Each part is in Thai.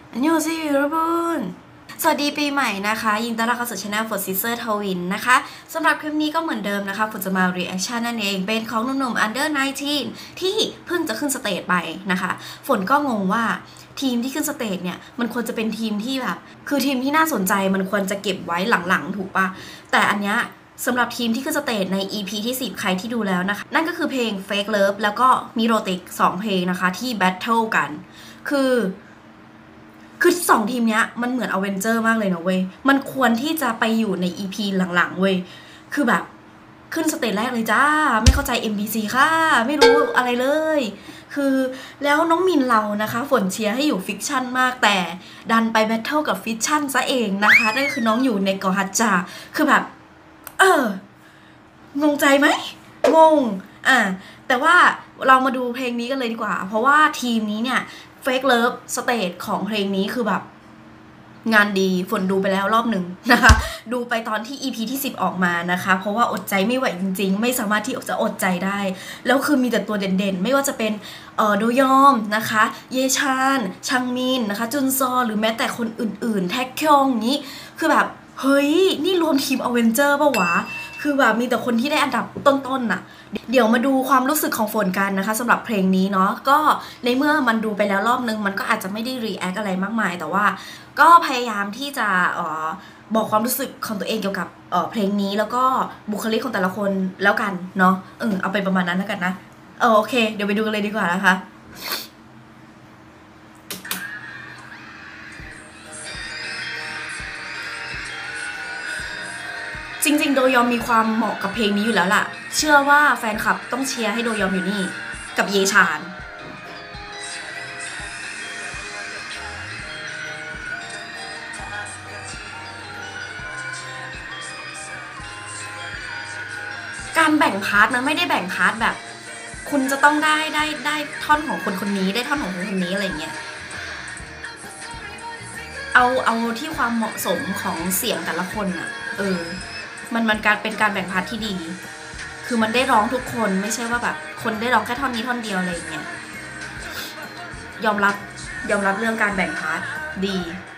อันยองซิยรุบุนสวัสดีปีใหม่นะคะยินดีต้อนรับเข้าสู่ช่อง For Sister Twin นะคะสำหรับคลิปนี้ก็เหมือนเดิมนะคะฝนจะมา reaction นั่นเองเป็นของหนุ่มๆ Under 19ที่เพิ่งจะขึ้นสเตจไปนะคะฝนก็งงว่าทีมที่ขึ้นสเตจเนี่ยมันควรจะเป็นทีมที่แบบคือทีมที่น่าสนใจมันควรจะเก็บไว้หลังๆถูกปะแต่อันเนี้ยสำหรับทีมที่ขึ้นสเตจใน EP ที่10ใครที่ดูแล้วนะคะนั่นก็คือเพลง Fake Love แล้วก็มีโรติก2เพลงนะคะที่ Battle กันคือสองทีมเนี้ยมันเหมือนอเวนเจอร์มากเลยนะเว้ยมันควรที่จะไปอยู่ใน EP หลังๆเว้ยคือแบบขึ้นสเตจแรกเลยจ้าไม่เข้าใจ MBC ค่ะไม่รู้อะไรเลยคือแล้วน้องมินเรานะคะฝนเชียร์ให้อยู่ฟิกชั่นมากแต่ดันไปแบทเทิลกับฟิกชั่นซะเองนะคะนั่นคือน้องอยู่ในเกาะฮัจจาคือแบบงงใจไหมงงแต่ว่าเรามาดูเพลงนี้กันเลยดีกว่าเพราะว่าทีมนี้เนี่ย Fake Love Stage ของเพลงนี้คือแบบงานดีฝนดูไปแล้วรอบหนึ่งนะคะดูไปตอนที่ EP ที่10ออกมานะคะเพราะว่าอดใจไม่ไหวจริงๆไม่สามารถที่จะอดใจได้แล้วคือมีแต่ตัวเด่นๆไม่ว่าจะเป็นโดยอมนะคะเยชานชังมินนะคะจุนซอหรือแม้แต่คนอื่นๆแท็กคยองนี้คือแบบเฮ้ยนี่รวมทีมอเวนเจอร์ป่ะวะคือแบบมีแต่คนที่ได้อันดับต้นๆน่ะเดี๋ยวมาดูความรู้สึกของฝนกันนะคะสำหรับเพลงนี้เนาะก็ในเมื่อมันดูไปแล้วรอบนึงมันก็อาจจะไม่ได้รีแอคอะไรมากมายแต่ว่าก็พยายามที่จะบอกความรู้สึกของตัวเองเกี่ยวกับเพลงนี้แล้วก็บุคลิกของแต่ละคนแล้วกันเนาะเอาไปประมาณนั้นแล้วกันนะโอเคเดี๋ยวไปดูกันเลยดีกว่านะคะจริงๆโดยอมมีความเหมาะกับเพลงนี้อยู่แล้วล่ะเชื่อว่าแฟนคลับต้องเชียร์ให้โดยอมอยู่นี่กับเยชานการแบ่งพาร์ทมันไม่ได้แบ่งพาร์ทแบบคุณจะต้องได้ท่อนของคนคนนี้ได้ท่อนของคนคนนี้อะไรเงี้ยเอาที่ความเหมาะสมของเสียงแต่ละคนอะมันการเป็นการแบ่งพาร์ทที่ดีคือมันได้ร้องทุกคนไม่ใช่ว่าแบบคนได้ร้องแค่ท่อนนี้ท่อนเดียวอะไรอย่างเงี้ยยอมรับเรื่องการแบ่งพาร์ทดี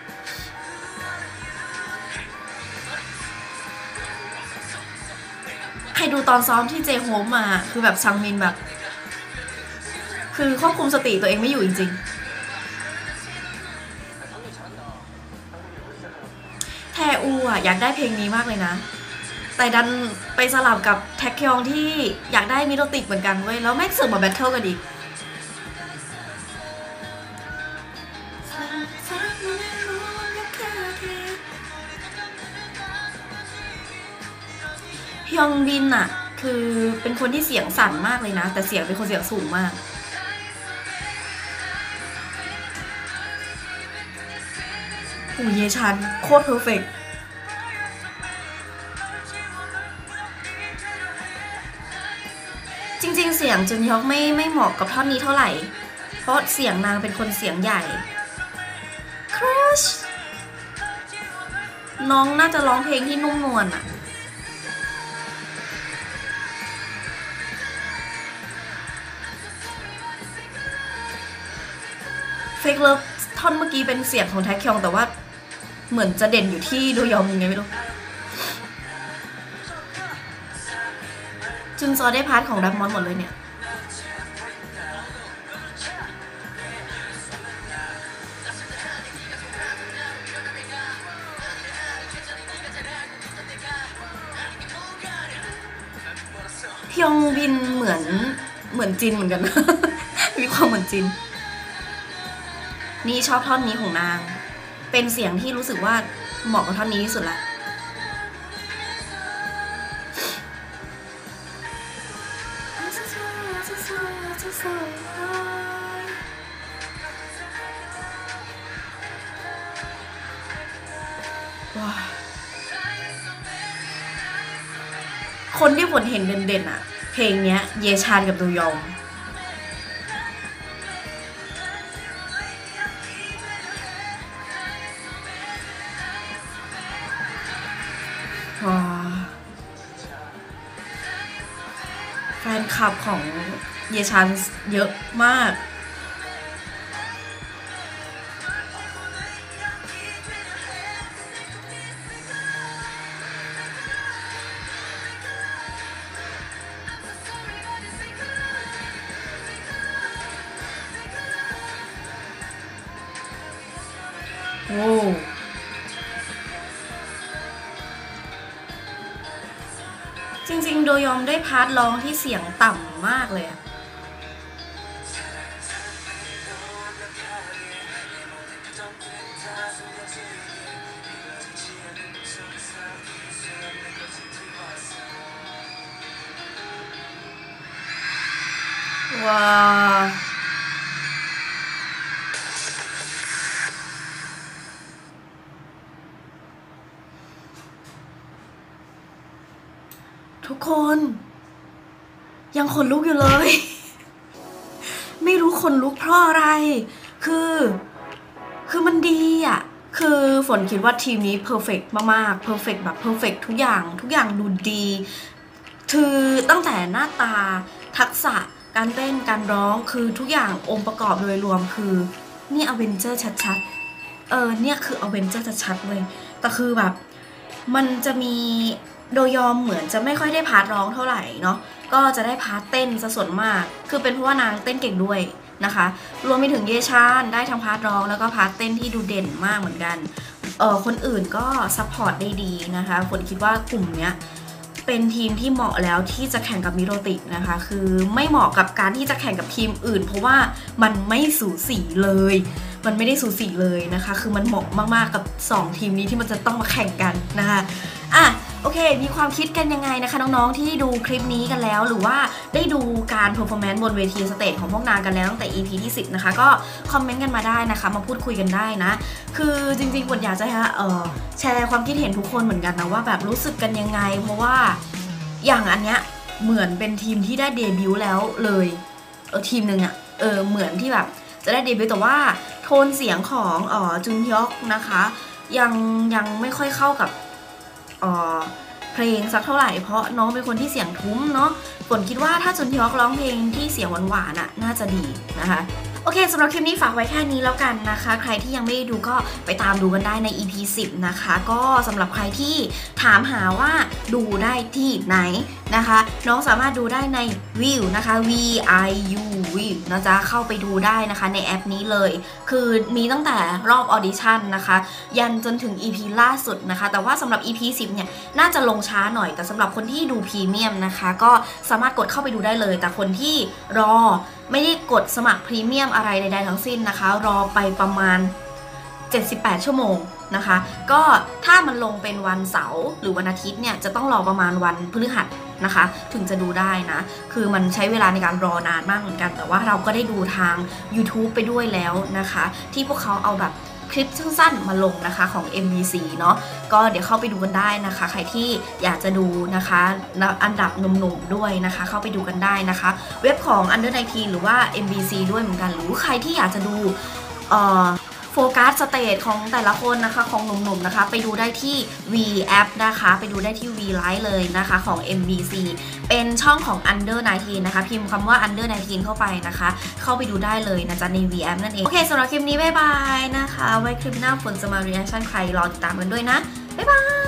ใครดูตอนซ้อมที่เจโฮมมาคือแบบชังมินแบบคือควบคุมสติตัวเองไม่อยู่จริงๆแทอูอ่ะอยากได้เพลงนี้มากเลยนะแต่ดันไปสลับกับแท็กยองที่อยากได้มิโรติกเหมือนกันเว้ยแล้วแม่งเสือกมาแบทเทิลกันอีกฮยองบินอะคือเป็นคนที่เสียงสั่นมากเลยนะแต่เสียงเป็นคนเสียงสูงมากโอ้เยชันโคตรเพอร์เฟกต์จริงๆเสียงจุนยอกไม่เหมาะกับท่อนนี้เท่าไหร่เพราะเสียงนางเป็นคนเสียงใหญ่ครัชน้องน่าจะร้องเพลงที่นุ่มนวลอะเฟกเลิฟท่อนเมื่อกี้เป็นเสียงของแท็กคยองแต่ว่าเหมือนจะเด่นอยู่ที่ดูยอมยังไงไม่รู้จุนซอได้พาร์ทของดับมอนหมดเลยเนี่ยฮยองบินเหมือนจินเหมือนกันนะ มีความเหมือนจินนี่ชอบท่อนนี้ของนางเป็นเสียงที่รู้สึกว่าเหมาะกับท่อนนี้ที่สุดละว้าคนที่ฝนเห็นเด่นๆอะเพลงเนี้ยเยชานกับดูยองแฟนคลับของเยชานเยอะมากโอ้จริงๆโดยอมได้พาร์ทร้องที่เสียงต่ำมากเลยอะว้าทุกคนยังขนลุกอยู่เลย ไม่รู้ขนลุกเพราะอะไรคือมันดีอ่ะคือฝนคิดว่าทีมนี้เพอร์เฟกต์มากๆเพอร์เฟกต์แบบเพอร์เฟกต์ทุกอย่างดูดีคือตั้งแต่หน้าตาทักษะการเต้นการร้องคือทุกอย่างองค์ประกอบโดยรวมคือนี่อเวนเจอร์ชัดๆเนี่ยคืออเวนเจอร์ชัดๆเลยแต่คือแบบมันจะมีโดยยอมเหมือนจะไม่ค่อยได้พาร์ทร้องเท่าไหร่เนาะก็จะได้พาร์ทเต้นซะส่วนมากคือเป็นเพราะว่านางเต้นเก่งด้วยนะคะรวมไปถึงเยชานได้ทั้งพาร์ทร้องแล้วก็พาร์ทเต้นที่ดูเด่นมากเหมือนกันคนอื่นก็ซัพพอร์ตได้ดีนะคะฝนคิดว่ากลุ่มเนี้ยเป็นทีมที่เหมาะแล้วที่จะแข่งกับมิโรตินะคะคือไม่เหมาะกับการที่จะแข่งกับทีมอื่นเพราะว่ามันไม่สูสีเลยมันไม่ได้สูสีเลยนะคะคือมันเหมาะมากๆกับ2ทีมนี้ที่มันจะต้องมาแข่งกันนะคะโอเคมีความคิดกันยังไงนะคะน้องๆที่ดูคลิปนี้กันแล้วหรือว่าได้ดูการเพอร์ฟอร์แมนซ์บนเวทีสเตจของพวกนางกันแล้วตั้งแต่ EP ที่10นะคะก็คอมเมนต์กันมาได้นะคะมาพูดคุยกันได้นะคือจริงๆฝนอยากจะแชร์ความคิดเห็นทุกคนเหมือนกันนะว่าแบบรู้สึกกันยังไงเพราะว่าอย่างอันเนี้ยเหมือนเป็นทีมที่ได้เดบิวต์แล้วเลยทีมหนึ่งอะเหมือนที่แบบจะได้เดบิวต์แต่ว่าโทนเสียงของจุนฮยอกนะคะยังไม่ค่อยเข้ากับเพลงสักเท่าไหร่เพราะน้องเป็นคนที่เสียงทุ้มเนาะฝนคิดว่าถ้าจุนฮยอกร้องเพลงที่เสียงหวานๆน่ะน่าจะดีนะคะโอเคสำหรับคลิปนี้ฝากไว้แค่นี้แล้วกันนะคะใครที่ยังไม่ได้ดูก็ไปตามดูกันได้ใน EP 10นะคะก็สำหรับใครที่ถามหาว่าดูได้ที่ไหนนะคะน้องสามารถดูได้ใน Viu นะคะ VIU Viu นะจ๊ะเข้าไปดูได้นะคะในแอปนี้เลยคือมีตั้งแต่รอบออดิชั่นนะคะยันจนถึง EP ล่าสุดนะคะแต่ว่าสำหรับ EP 10เนี่ยน่าจะลงช้าหน่อยแต่สำหรับคนที่ดูพรีเมียมนะคะก็สามารถกดเข้าไปดูได้เลยแต่คนที่รอไม่ได้กดสมัครพรีเมียมอะไรใดๆทั้งสิ้นนะคะรอไปประมาณ78ชั่วโมงนะคะก็ถ้ามันลงเป็นวันเสาร์หรือวันอาทิตย์เนี่ยจะต้องรอประมาณวันพฤหัสนะคะถึงจะดูได้นะคือมันใช้เวลาในการรอนานมากเหมือนกันแต่ว่าเราก็ได้ดูทาง YouTube ไปด้วยแล้วนะคะที่พวกเขาเอาแบบคลิปสั้นๆมาลงนะคะของ MBC เนาะก็เดี๋ยวเข้าไปดูกันได้นะคะใครที่อยากจะดูนะคะอันดับหนุ่มๆด้วยนะคะเข้าไปดูกันได้นะคะเว็บของ Under19 หรือว่า MBC ด้วยเหมือนกันหรือใครที่อยากจะดูโฟกัสสเตจของแต่ละคนนะคะของหนุ่มๆนะคะไปดูได้ที่ V App นะคะไปดูได้ที่ V Live เลยนะคะของ MBC เป็นช่องของ Under19 นะคะพิมพ์คำว่า Under19 เข้าไปนะคะเข้าไปดูได้เลยนะจ๊ะใน V App นั่นเองโอเคสำหรับคลิปนี้บ๊ายบายนะคะไว้คลิปหน้าฝนจะมา reaction ใครรอติดตามกันด้วยนะบ๊ายบาย